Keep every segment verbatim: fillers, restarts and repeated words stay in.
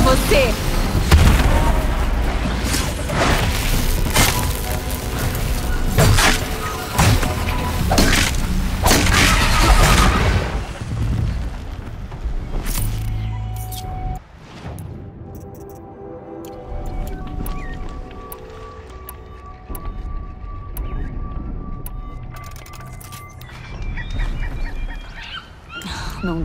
você! Não.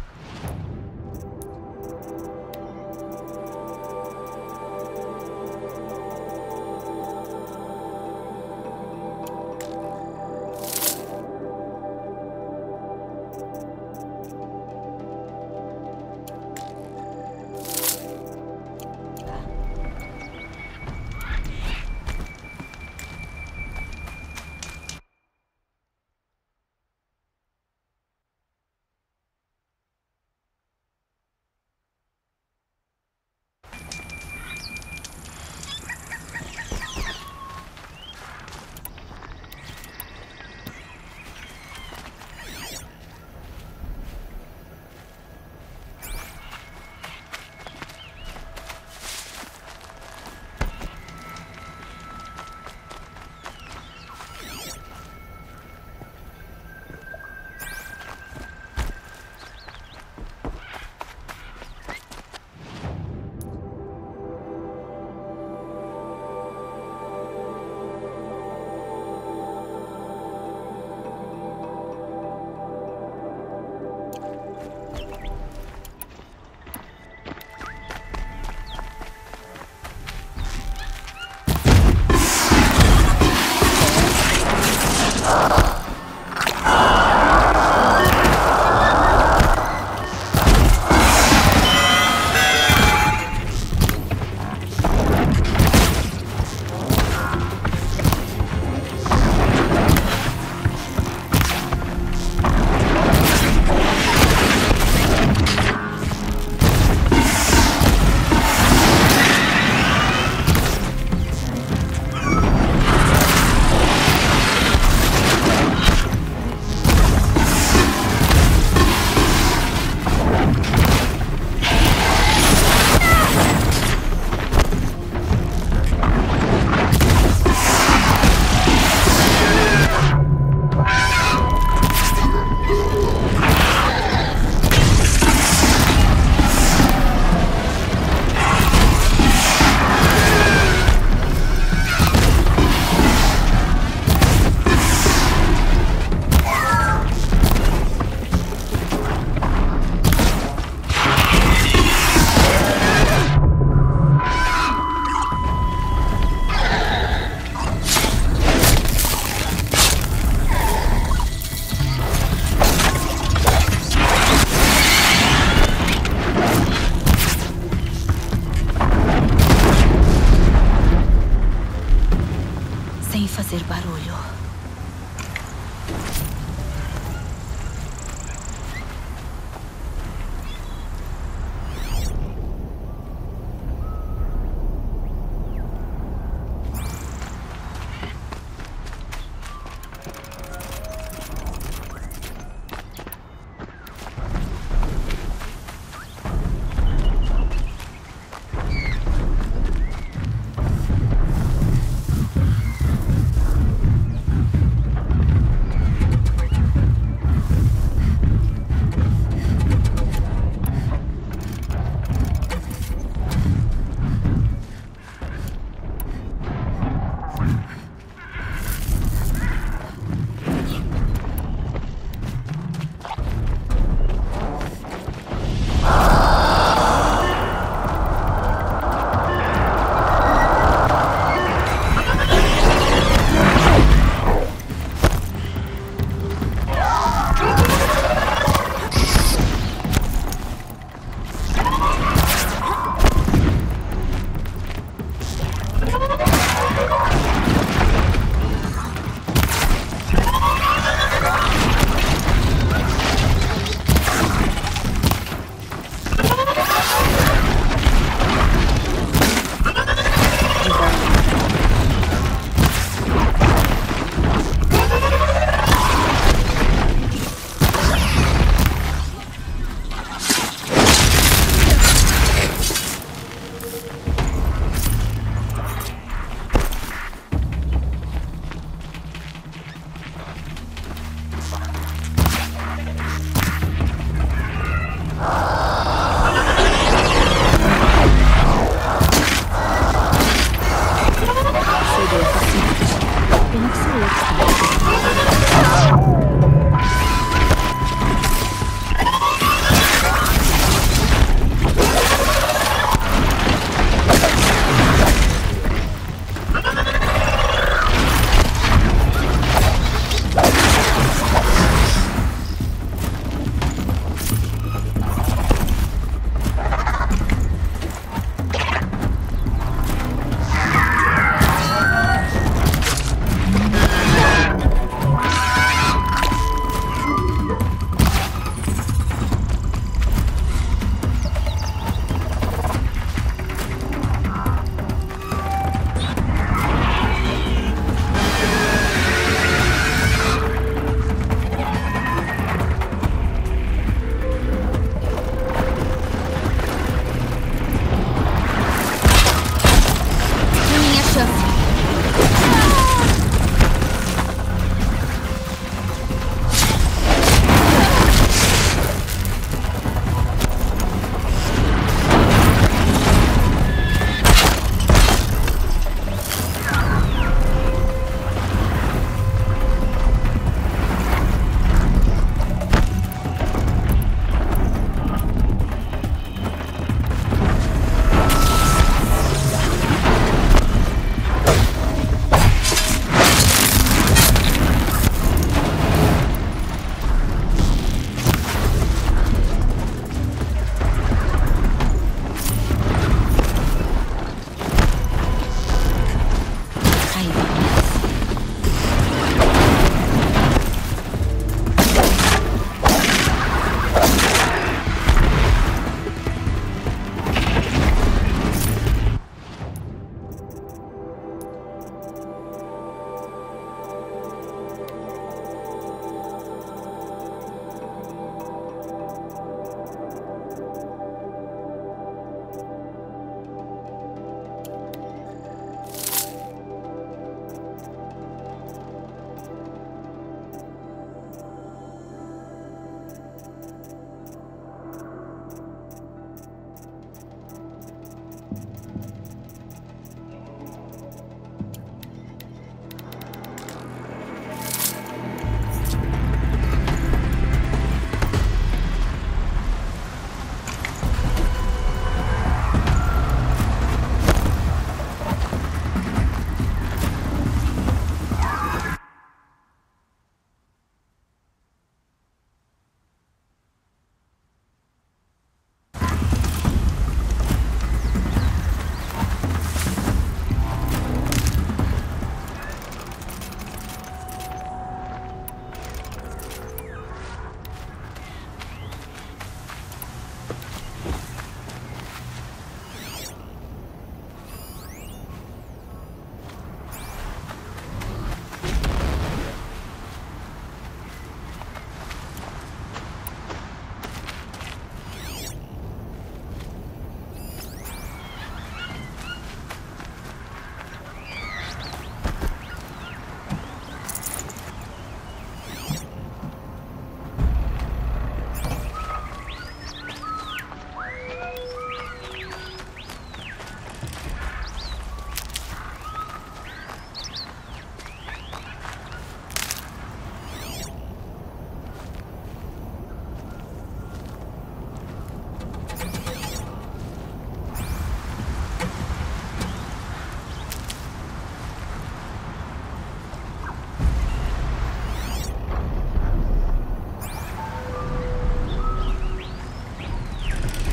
Sem fazer barulho.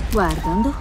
Guardando.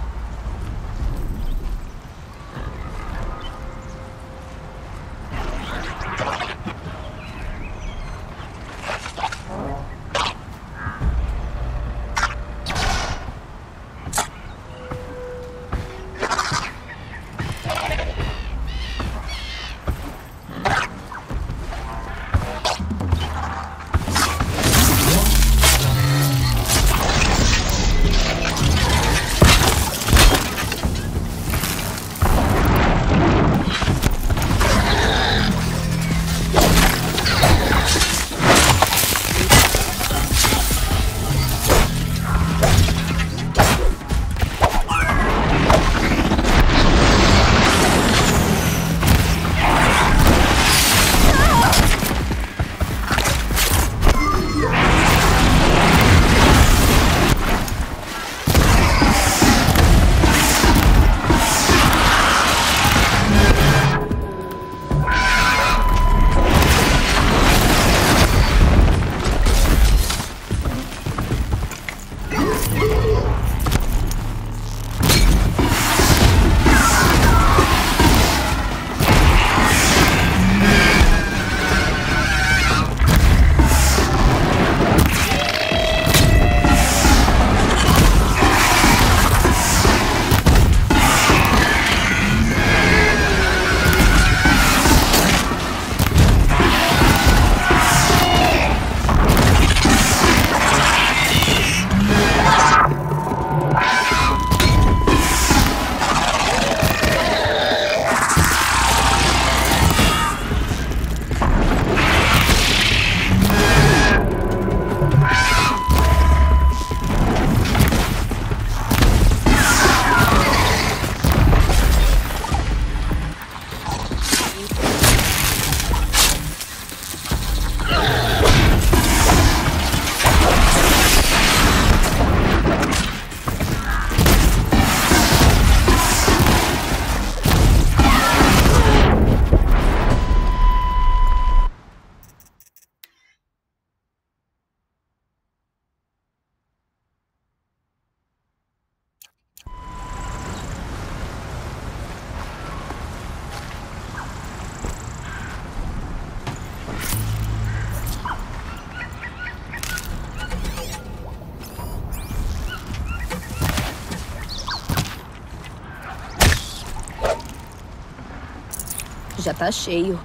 Já tá cheio.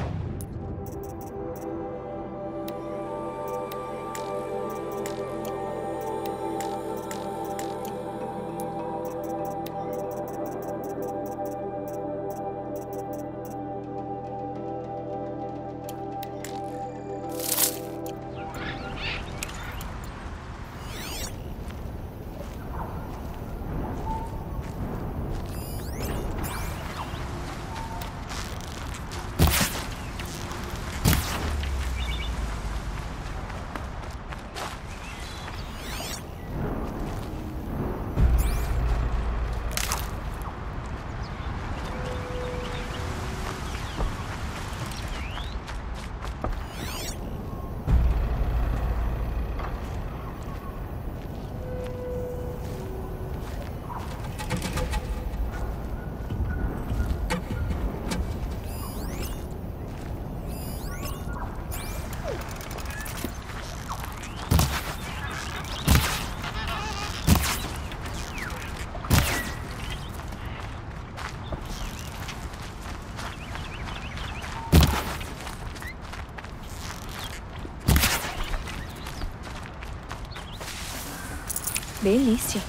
Delícia.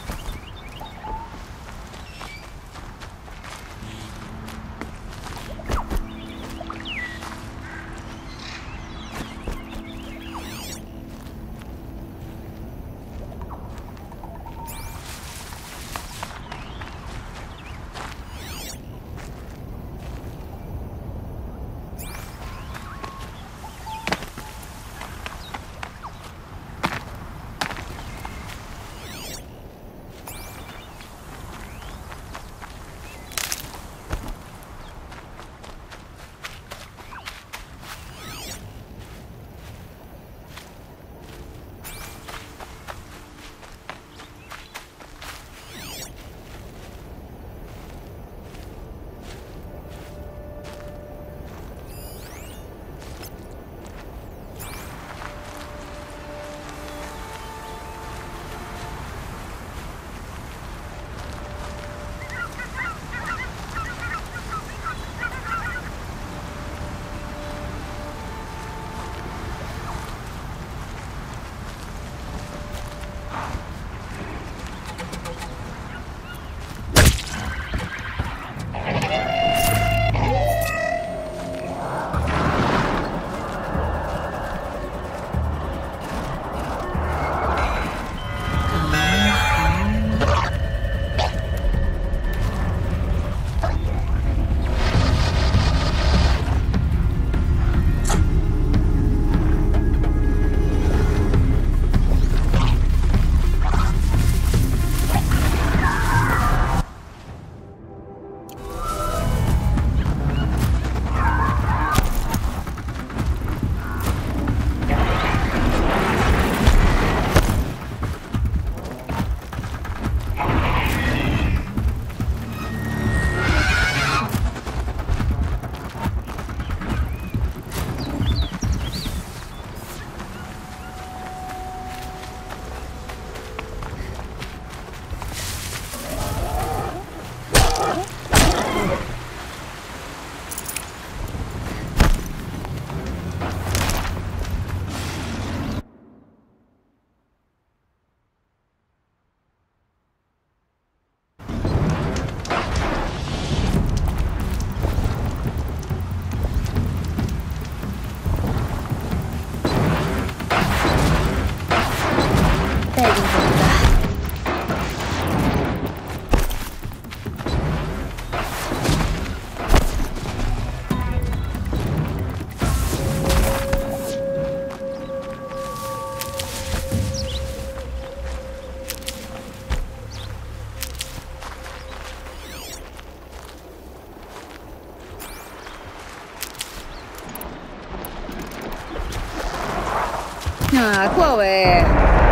Ah, qual é?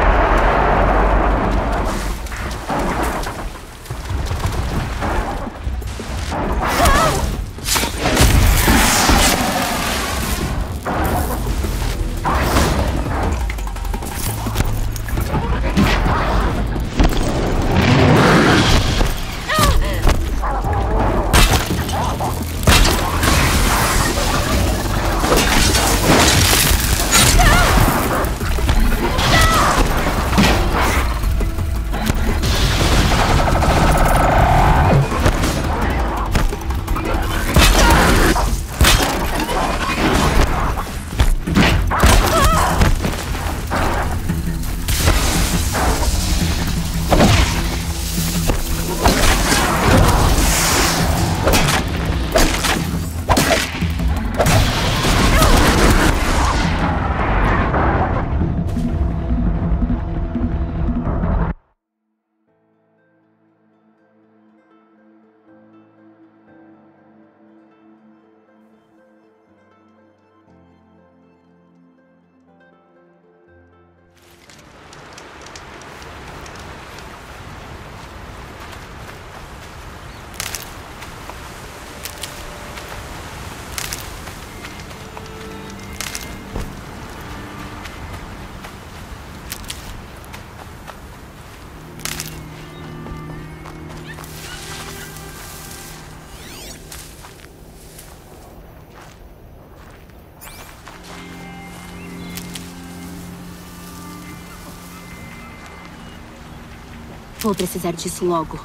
Vou precisar disso logo.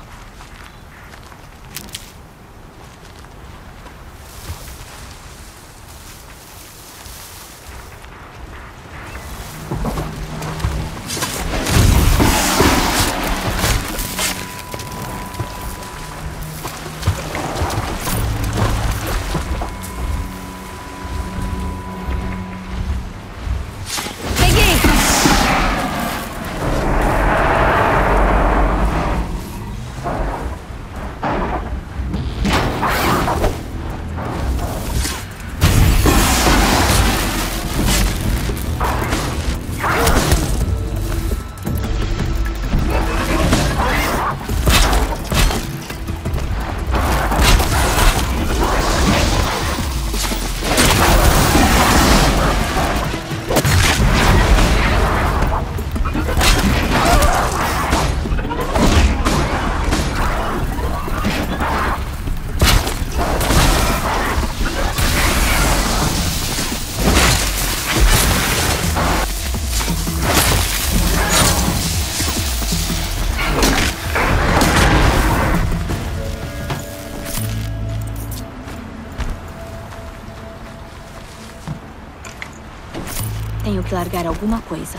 Tenho que largar alguma coisa.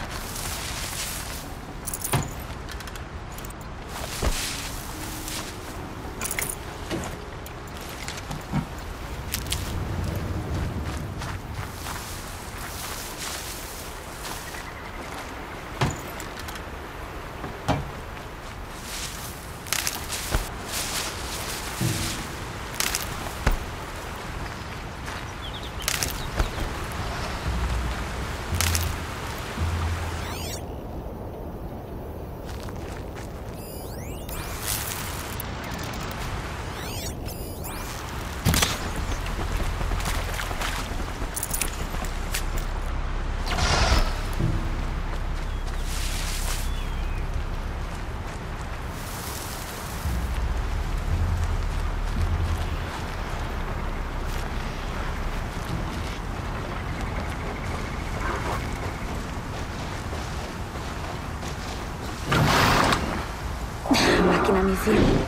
A máquina me viu.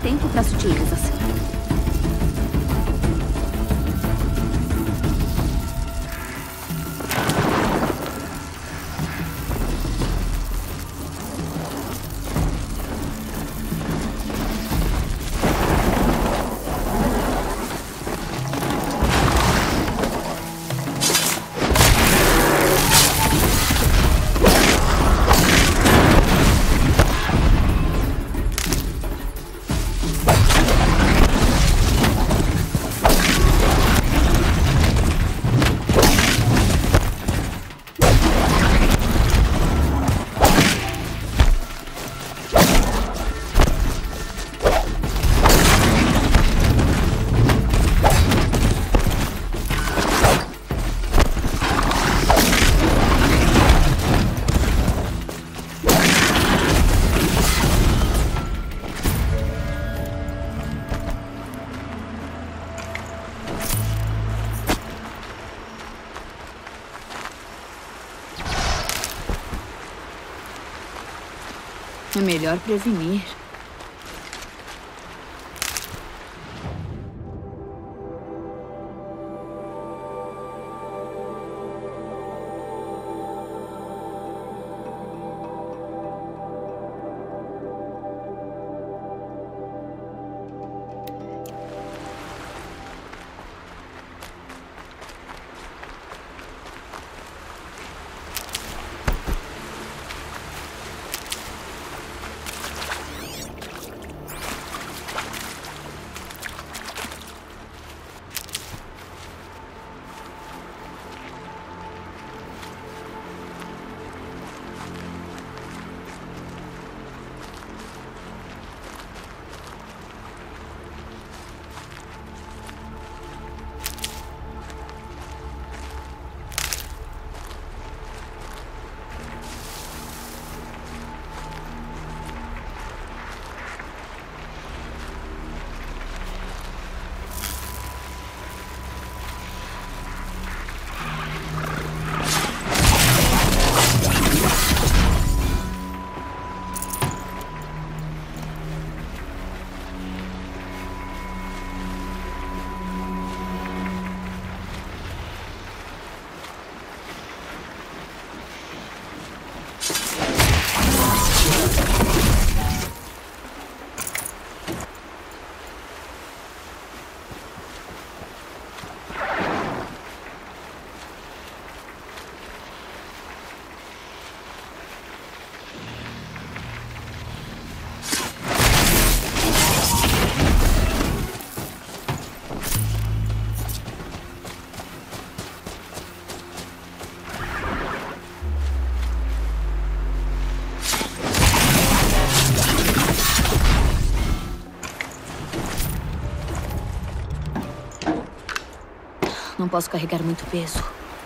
tempo para sutilezas. É melhor prevenir. Não posso carregar muito peso.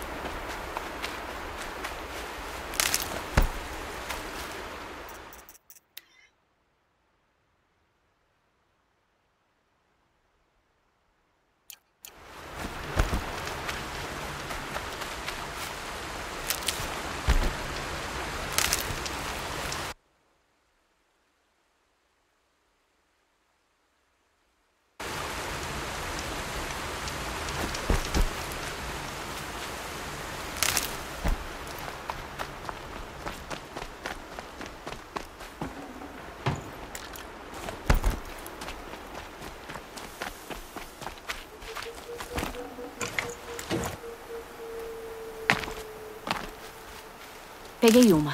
Peguei uma.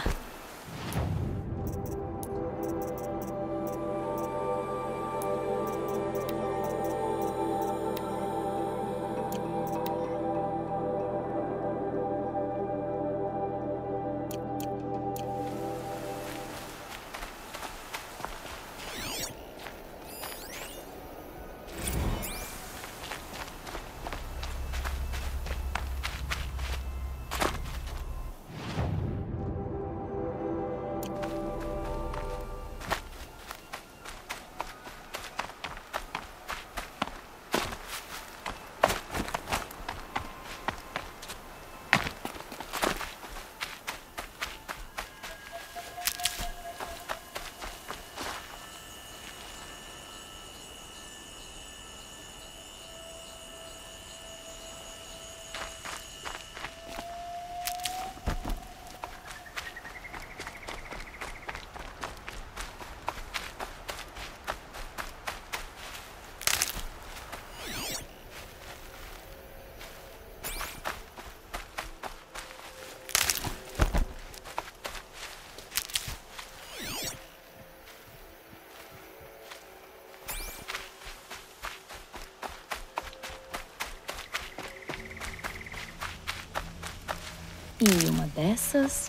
E uma dessas.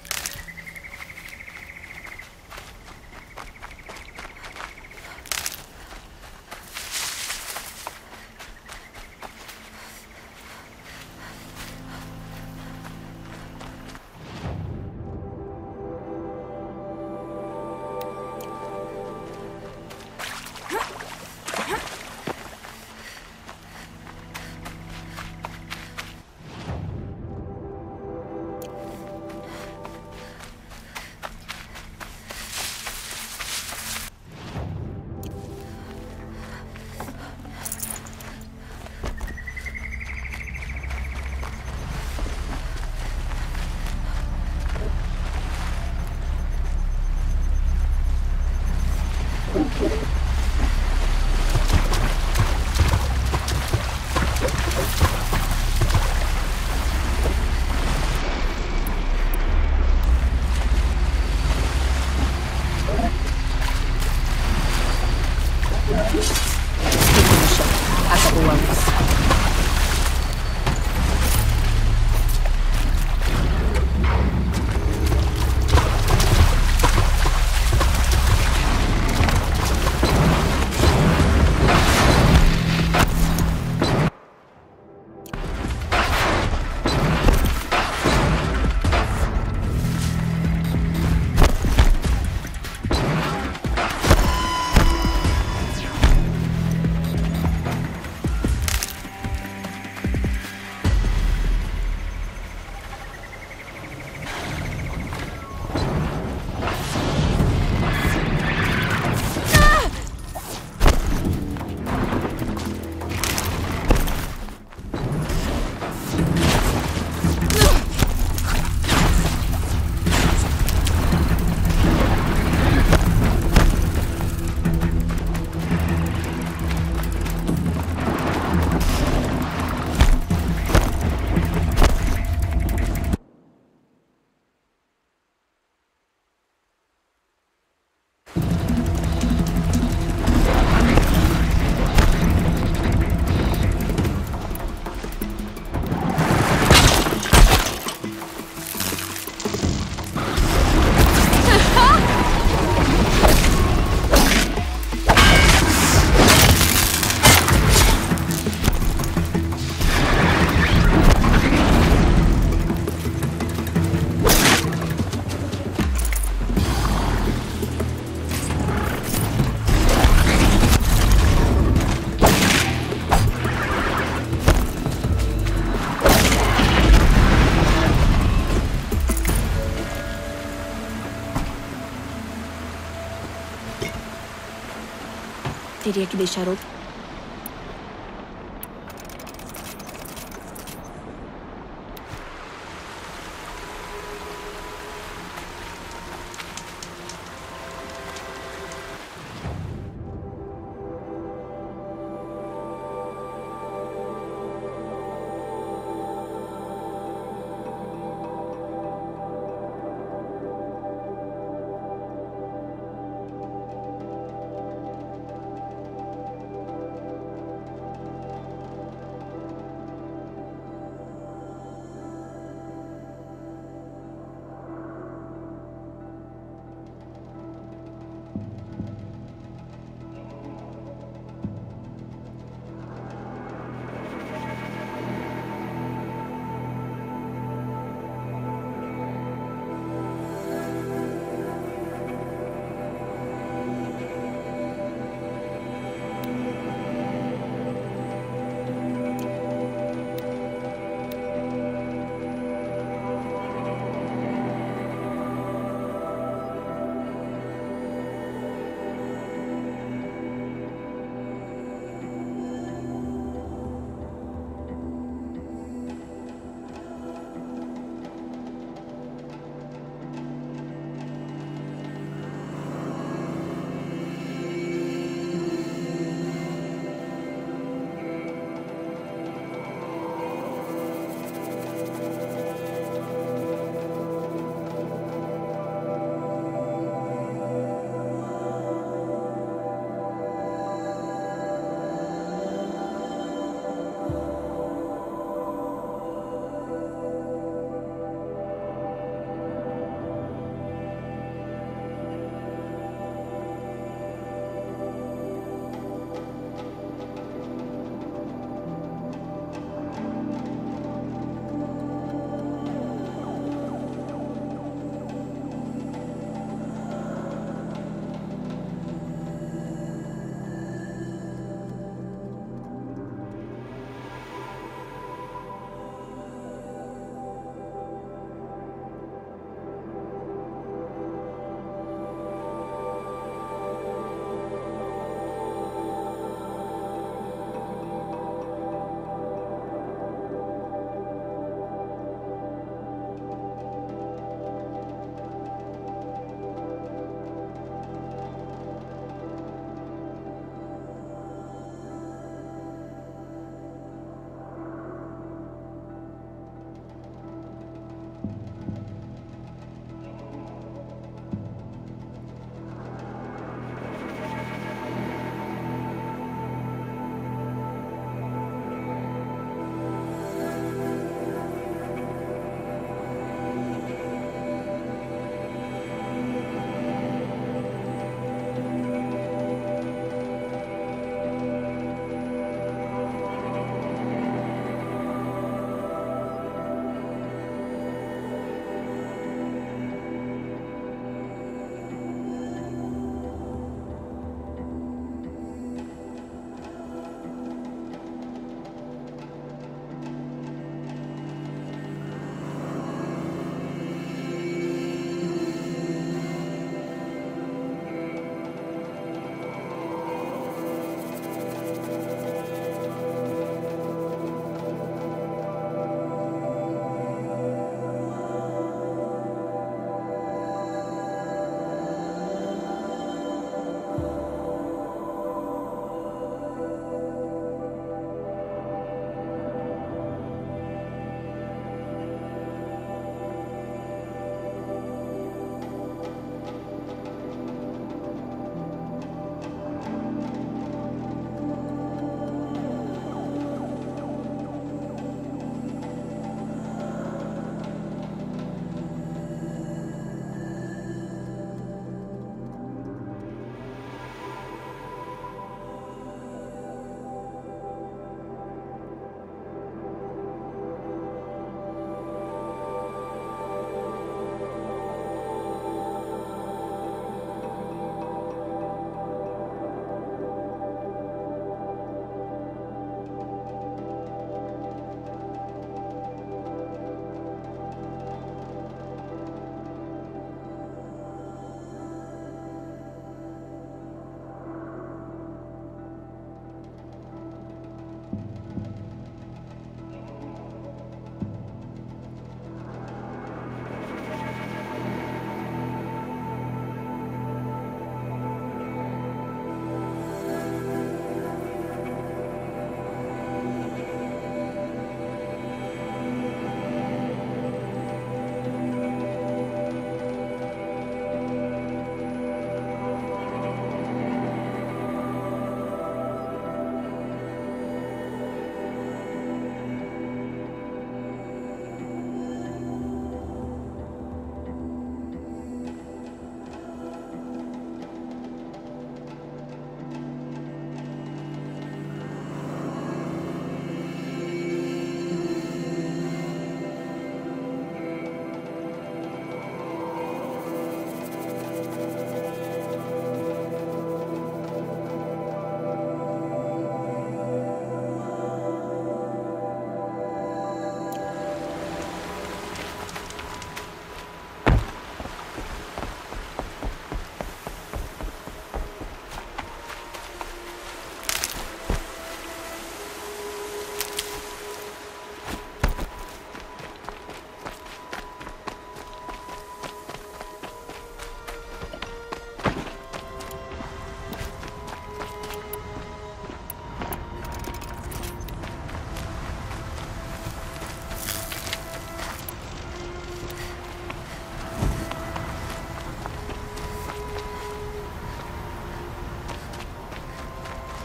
Fique no chão. Acabou a luz. Teria que deixar outro.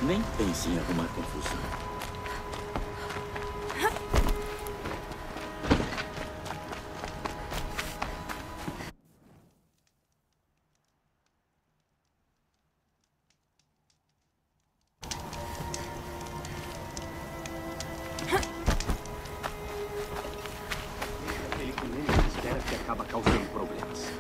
Nem pense em arrumar confusão. Aquele que menos espera que acaba causando problemas.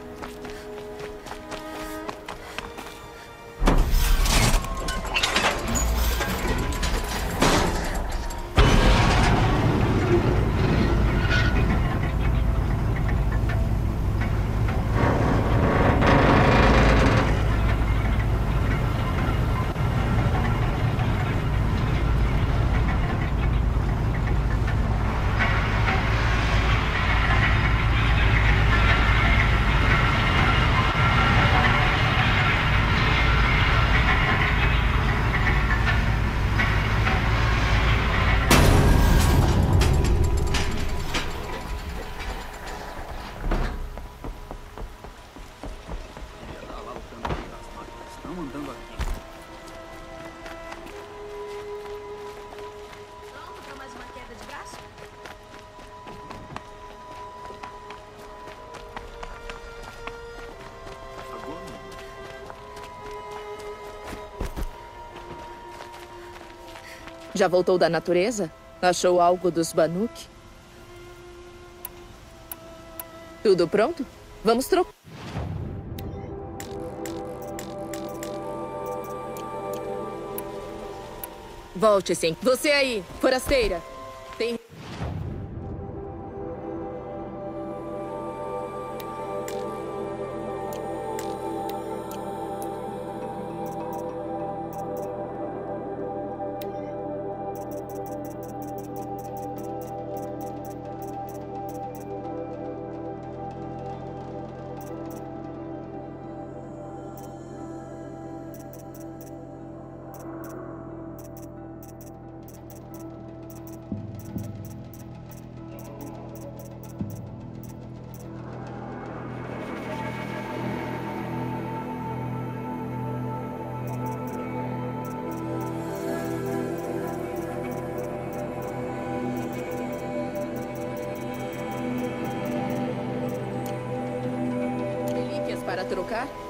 Estão andando aqui. Pronto para mais uma queda de braço? Agora, Já voltou da natureza? Achou algo dos Banuk? Tudo pronto? Vamos trocar. Volte, sim. Você aí, forasteira. Tem... relíquias para trocar?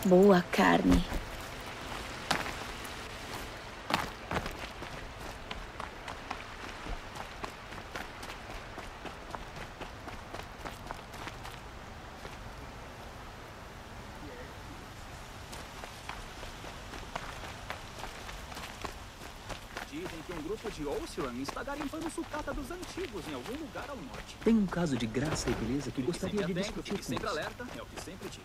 Boa carne. Dizem que um grupo de Oseram está garimpando sucata dos antigos em algum lugar ao norte. Tem um caso de graça e beleza que Fique gostaria de sempre atento, discutir fique com sempre você. alerta, é o que sempre digo.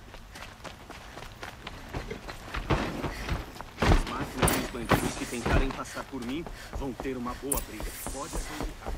As máquinas e os bandidos que tentarem passar por mim vão ter uma boa briga. Pode acreditar.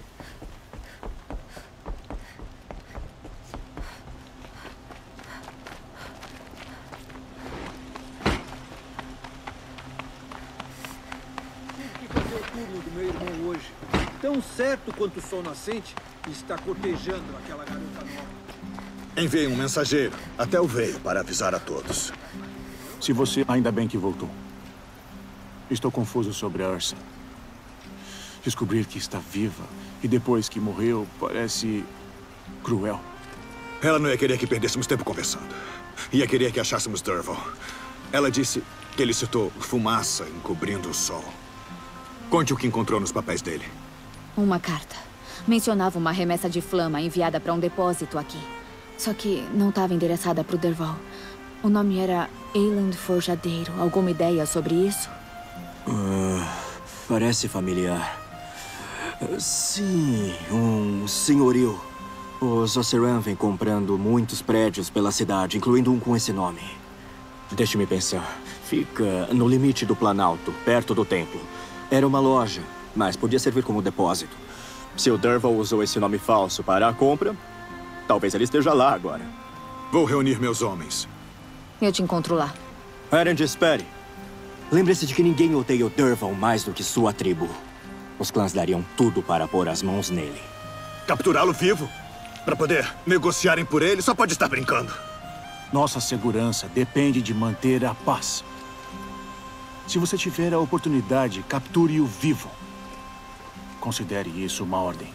Tive que fazer o turno do meu irmão hoje. Tão certo quanto o sol nascente, está cortejando aquela garota nova. Enviei um mensageiro. Até o veio para avisar a todos. Se você... Ainda bem que voltou. Estou confuso sobre a Ursa. Descobrir que está viva e depois que morreu parece... cruel. Ela não ia querer que perdêssemos tempo conversando. Ia querer que achássemos Dervahl. Ela disse que ele citou fumaça encobrindo o sol. Conte o que encontrou nos papéis dele. Uma carta. Mencionava uma remessa de flama enviada para um depósito aqui. Só que não estava endereçada para o Dervahl. O nome era Eyland Forjadeiro. Alguma ideia sobre isso? Uh, parece familiar. Uh, sim, um senhorio. Os Oseram vêm comprando muitos prédios pela cidade, incluindo um com esse nome. Deixe-me pensar. Fica no limite do Planalto, perto do templo. Era uma loja, mas podia servir como depósito. Se o Dervahl usou esse nome falso para a compra, talvez ele esteja lá agora. Vou reunir meus homens. Eu te encontro lá. Erend, espere. Lembre-se de que ninguém odeia o Dervahl mais do que sua tribo. Os clãs dariam tudo para pôr as mãos nele. Capturá-lo vivo? Para poder negociarem por ele? Só pode estar brincando. Nossa segurança depende de manter a paz. Se você tiver a oportunidade, capture-o vivo. Considere isso uma ordem.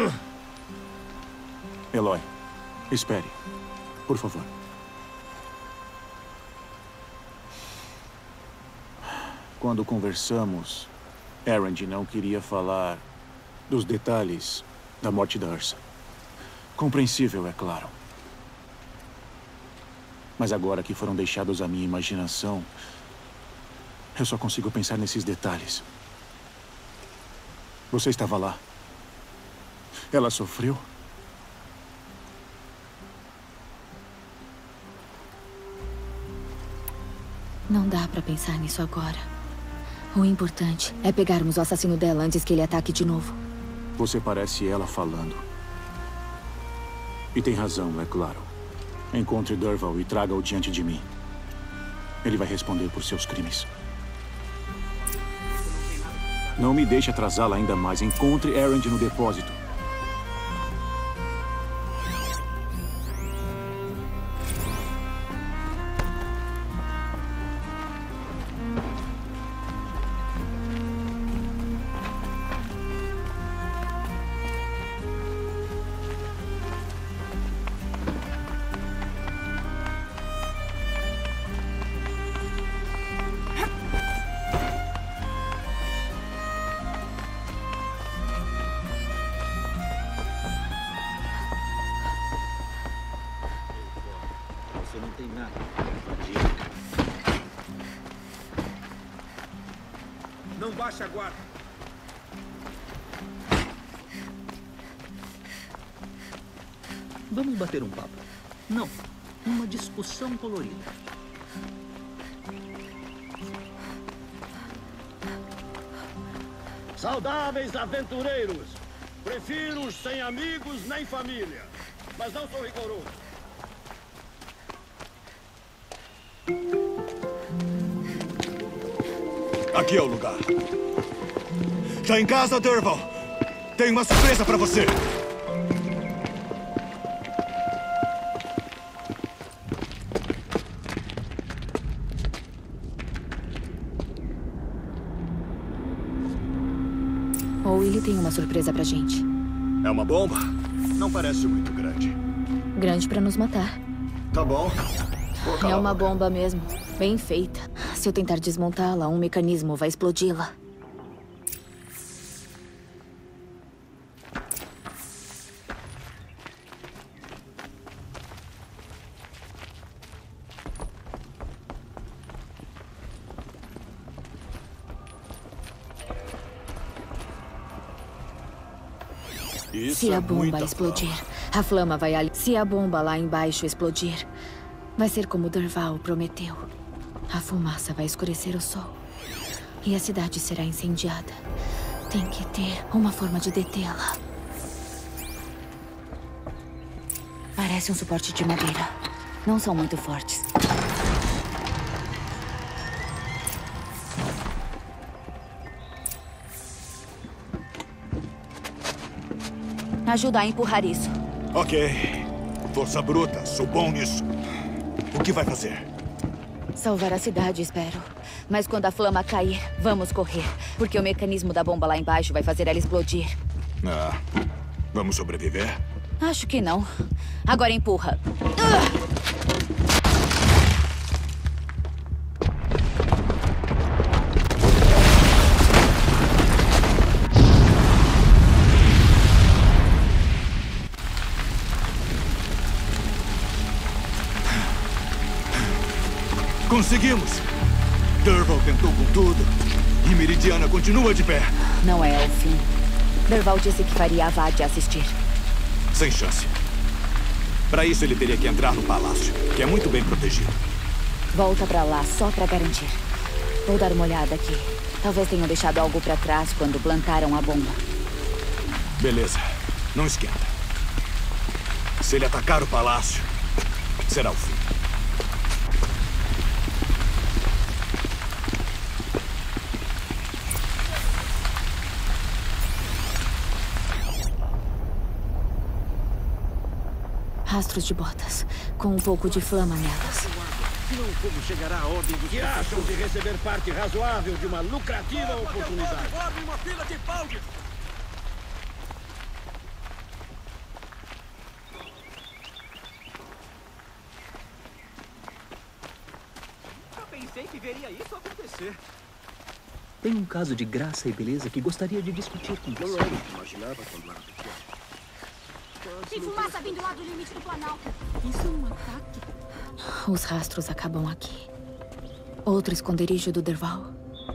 Eloy, espere. Por favor. Quando conversamos, Erend não queria falar dos detalhes da morte da Ursa. Compreensível, é claro. Mas agora que foram deixados à minha imaginação, eu só consigo pensar nesses detalhes. Você estava lá. Ela sofreu? Não dá pra pensar nisso agora. O importante é pegarmos o assassino dela antes que ele ataque de novo. Você parece ela falando. E tem razão, é claro. Encontre Dervahl e traga-o diante de mim. Ele vai responder por seus crimes. Não me deixe atrasá-la ainda mais. Encontre Erend no depósito. Você não tem nada. Não baixe a guarda. Vamos bater um papo. Não, uma discussão colorida. Saudáveis aventureiros! Prefiro sem amigos nem família, mas não sou rigoroso. Aqui é o lugar. Tá em casa, Dervahl? Tenho uma surpresa pra você. Ou ele tem uma surpresa pra gente. É uma bomba? Não parece muito grande. Grande pra nos matar. Tá bom. É uma bomba mesmo. Bem feita. Se eu tentar desmontá-la, um mecanismo vai explodi-la. Isso Se é a bomba muita explodir, flama. a flama vai ali. Se a bomba lá embaixo explodir, vai ser como Dervahl prometeu. A fumaça vai escurecer o sol. E a cidade será incendiada. Tem que ter uma forma de detê-la. Parece um suporte de madeira. Não são muito fortes. Ajuda a empurrar isso. Ok. Força bruta, sou bom nisso. O que vai fazer? Salvar a cidade, espero. Mas quando a flama cair, vamos correr. Porque o mecanismo da bomba lá embaixo vai fazer ela explodir. Ah, vamos sobreviver? Acho que não. Agora empurra. Ah! Conseguimos! Dervahl tentou com tudo. E Meridiana continua de pé. Não é o fim. Dervahl disse que faria a Vadia assistir. Sem chance. Para isso, ele teria que entrar no palácio, que é muito bem protegido. Volta pra lá, só pra garantir. Vou dar uma olhada aqui. Talvez tenham deixado algo pra trás quando plantaram a bomba. Beleza. Não esquenta. Se ele atacar o palácio, será o fim. Rastros de botas, com um pouco de flama nelas. Não como chegará a ordem dos... Que acham de receber parte razoável de uma lucrativa oportunidade? Forme uma fila de balde! Eu pensei que veria isso acontecer. Tem um caso de graça e beleza que gostaria de discutir com você. Não era o que imaginava quando era pequeno. Tem fumaça vindo lá do limite do Planalto. Isso é um ataque? Os rastros acabam aqui. Outro esconderijo do Dervahl.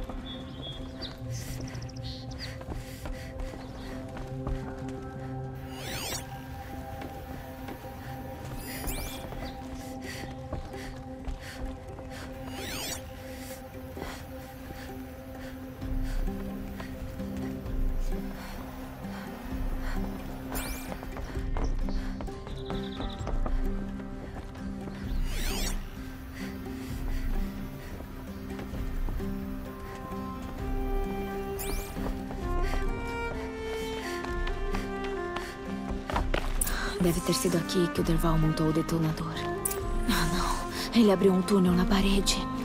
Deve ter sido aqui que o Dervahl montou o detonador. Ah, não. Ele abriu um túnel na parede.